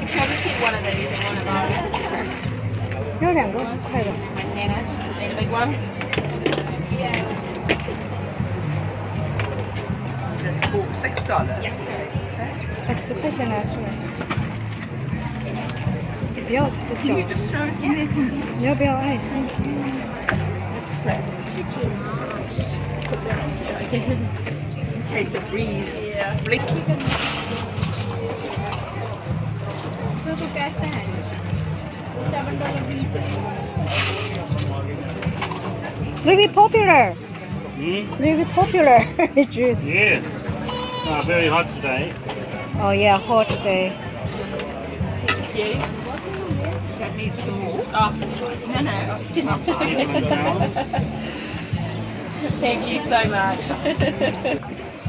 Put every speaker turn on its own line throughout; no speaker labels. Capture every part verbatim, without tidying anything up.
I'll just keep one of these and one of those.
要两个，快点。
Nana, she's need a big one.
That's for six dollars.
Yeah.
把十块钱拿出来。你不要它的脚，
You just throw it in there.
你要不要 ice？
In case it breathes.
Yeah.
Flick.
Very popular.
Hmm?
Very popular juice.
Yes. Uh, very hot today.
Oh yeah, hot day.
Thank you.
That needs some more.
Oh, that's fine.
No, no.
Thank you so much.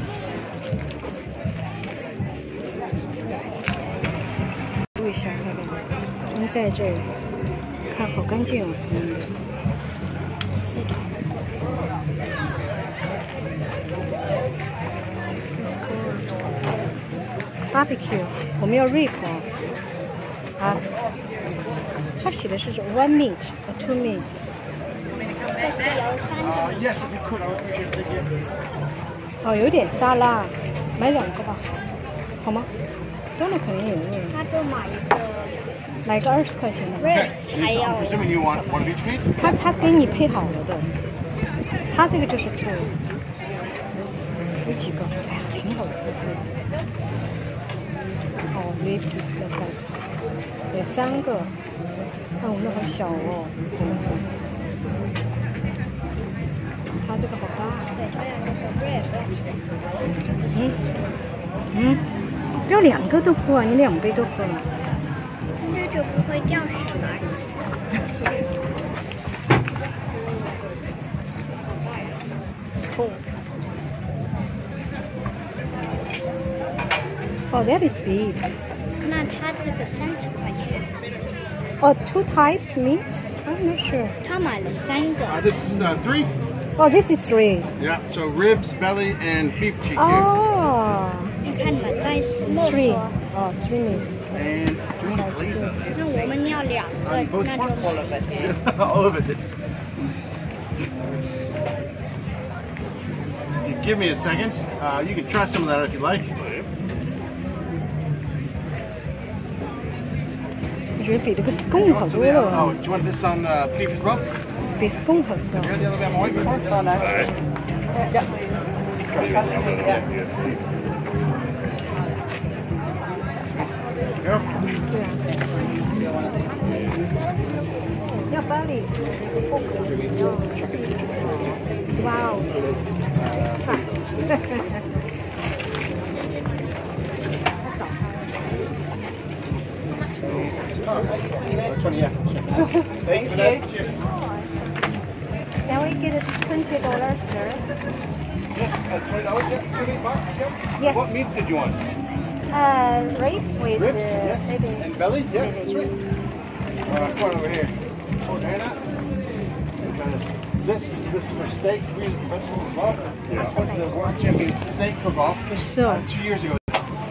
注意一下那个，我们在这儿看好干净哦。嗯。是的。Let's go. Barbecue， 我们要 rib 哦。啊。它写的是说 one meat or two meats。
Uh, yes, if you could, I would appreciate it. Thank you.
哦，有点沙拉，买两个吧，好吗？当然肯定有味。
他就买一个
买个二十块钱的。
Okay.
ribs，还
So
要
I'm presuming you want one of each meat?
他他给你配好了的，他这个就是 two。有几个？哎呀，挺好吃的。哦 rib is the best。有三个。哦，那好小哦。它这个好大。
对，他要那个 rib，
嗯嗯，要两个都喝啊，你两杯都喝了。
这就不会掉下来。
Spoon. Oh, that is big.
那他这个三十块钱，
Oh, two types meat? I'm not sure.
他买了三个。
Uh, this is uh, three.
Oh, this is three.
Yeah, so ribs, belly, and beef cheek here.
Oh,
你看嘛，在石
three.
头。
Oh, three meats.
And three.
那我们要两
On
个，
both
那
parts.
就
All of it.
Yes, all of it. It's... You give me a second. Uh, you can try some of that if you like.
我觉得比这个 scone 好
So
多
the,
了
oh, do you want this on uh, beef as well?
比 scone 好吃。
You're the other way I'm away from it.
Oh, no. Yeah. Yeah.
Go.
对啊。要 belly。哇哦。
twenty, yeah.
Thank you.
Can we get it twenty dollars, sir?
Yes, uh, twenty dollars, yeah. Two meat box, yeah.
Yes.
What meats did you want?
Uh, rib with
Ribs,
uh,
yes.
maybe.
And belly, yeah.
Maybe.
Sweet. Uh, one over here. Oh, Diana. This, this is for steak, greens, and vegetables as well. This was the World Champion Steak Cook-Off
So.
uh, two years ago.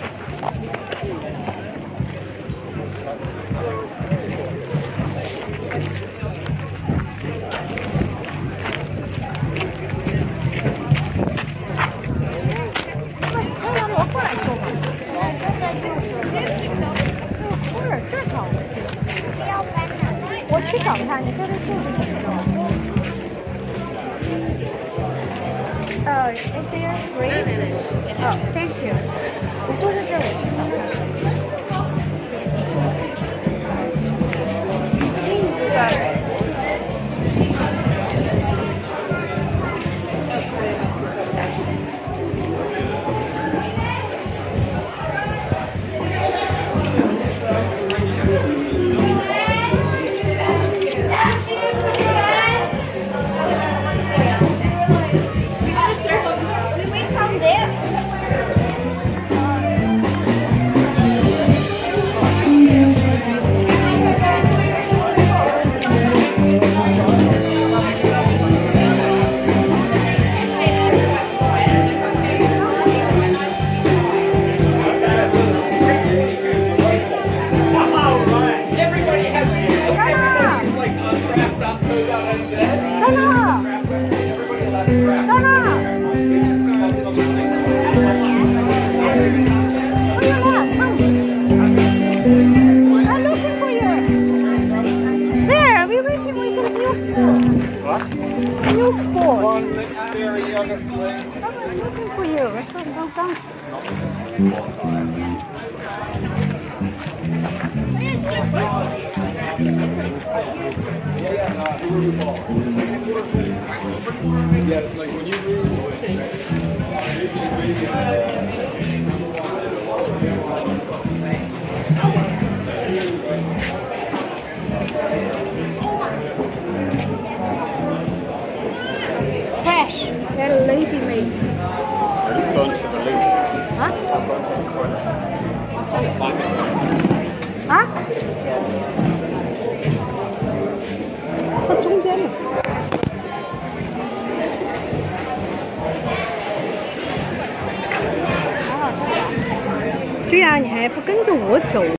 Uh, is there free? Oh, thank you. 我坐在这儿，我去找看。
We wait from there.
Someone's looking for you. Restaurant don't come.
Yeah, like when you
Fresh.
That lady made.
I just gone to the link.
Huh?
Find it.
Huh? 在中间呢。好好吃啊！对呀、啊，你还不跟着我走。